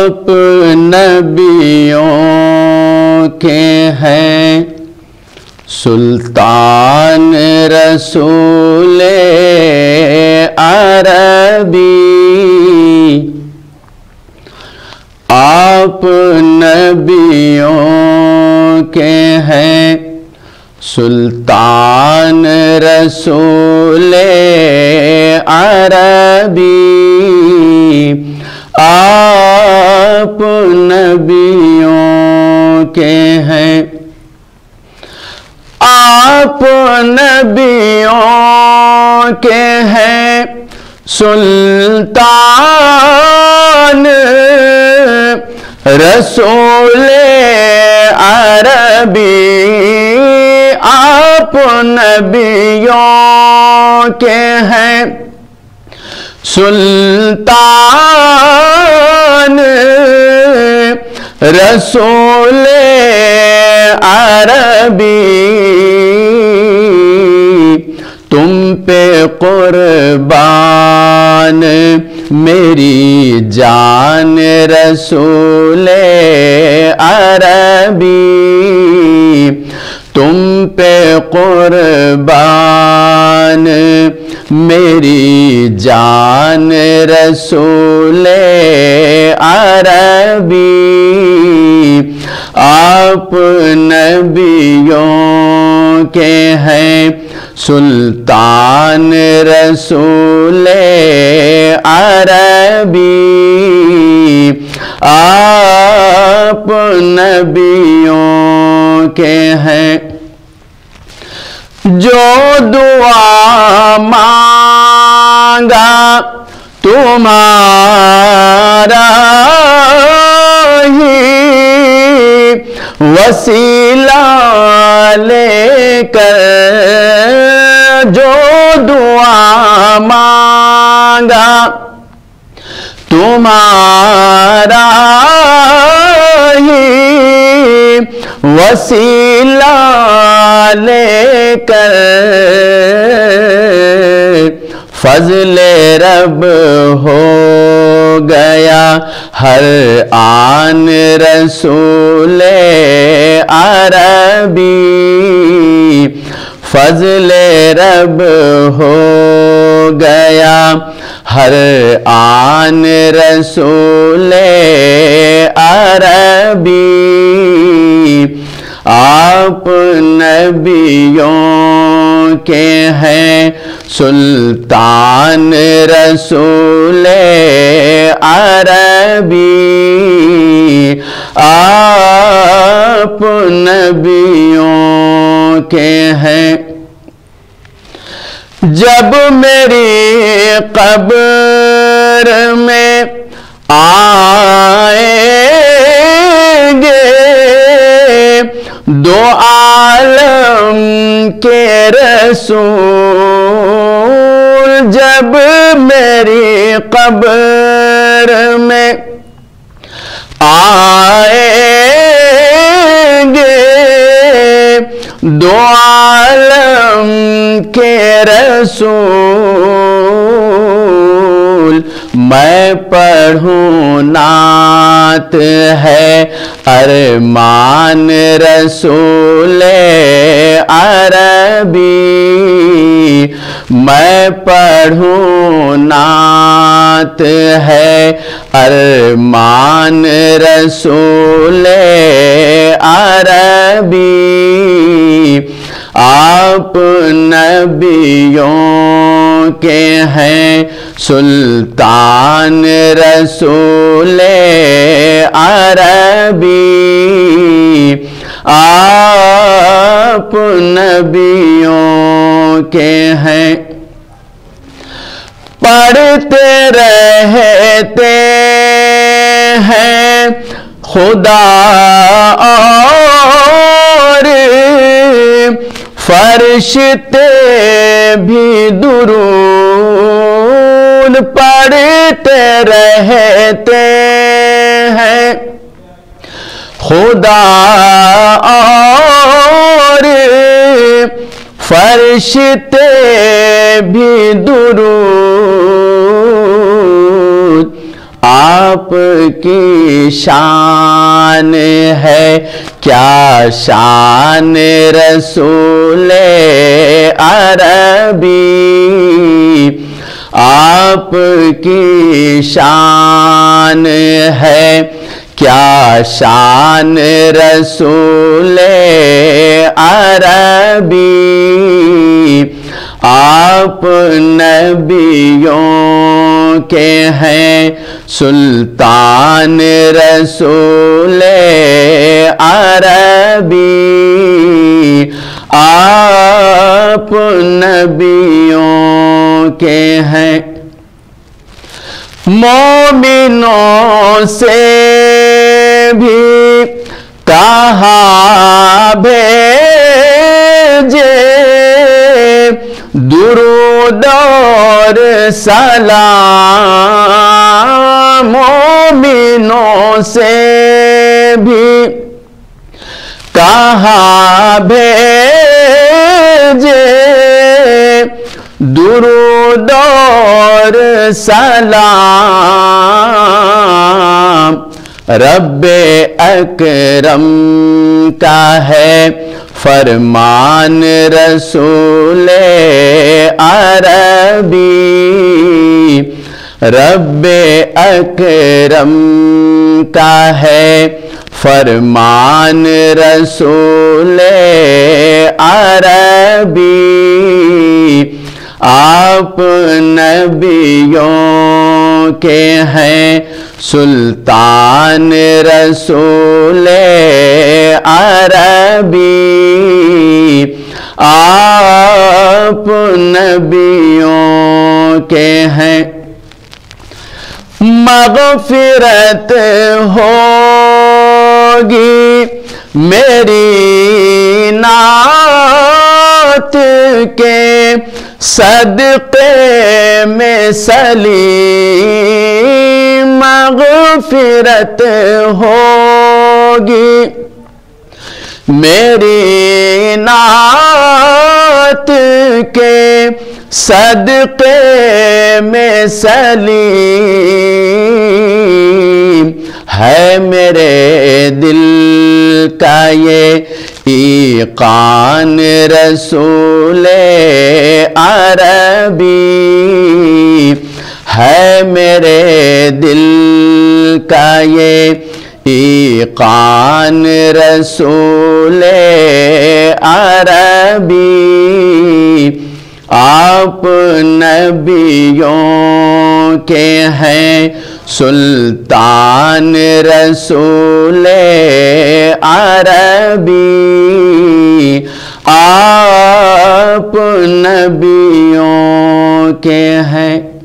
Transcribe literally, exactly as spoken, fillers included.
आप नबियों के हैं सुल्तान रसूल अरबी। आप नबियों के हैं सुल्तान रसूल अरबी। आप नबियों के हैं, आप नबियों के हैं सुल्तान रसूल अरबी। आप नबियों के हैं सुल्तान रसूल अरबी। तुम पे कुर्बान मेरी जान रसूल अरबी। तुम पे कुर्बान मेरी जान रसूल अरबी। आप नबियों के हैं सुल्तान रसूल अरबी। आप नबियों के हैं जो दुआ मांगा तुम्हारा ही वसीला लेकर। जो दुआ मांगा तुम्हारा ही वसीला लेकर। फज़ले रब हो गया हर आन रसूल अरबी। फज़ले रब हो गया हर आन रसूल अरबी। आप नबियों के हैं सुल्तान रसूल अरबी। आप नबियों के हैं जब मेरी कब्र में आएंगे दो आलम के रसूल। जब मेरी कब्र में आएंगे दो आलम के रसूल। मैं पढ़ूं नात है अरमान रसूल अरबी। मैं पढ़ूं नात है अरमान रसूल अरबी। आप नबियों के हैं सुल्तान रसूल अरबी। आप नबियों के हैं पढ़ते रहते हैं खुदा और फरिश्ते भी दुरूद पढ़ते रहते हैं खुदा और फरिश्ते भी दुरूद आपकी शान है, क्या शान रसूले अरबी। आपकी शान है, क्या शान रसूले अरबी। आप नबियों के हैं सुल्तान रसूले अरबी। आप नबियों के हैं मोमिनों से भी कहा भेजे, दुरूद और सलाम। मोमिनों से भी कहा भेजे, दुरूद और सलाम। रब्बे अकरम का है फरमान रसूले अरबी। रब्बे अकरम का है फरमान रसूले अरबी। आप नबियों के हैं सुल्तान रसूले अरबी। आप नबियों के हैं मग़फ़िरत होगी मेरी नात के सदक़े में सलीम। मग़फ़िरत होगी मेरी नात के सदक़े में सलीम। है मेरे दिल का ये ईक़ान रसूले अरबी। है मेरे दिल का ये ईक़ान रसूले अरबी। आप नबियों के हैं सुल्तान रसूले अरबी। आप नबियों के हैं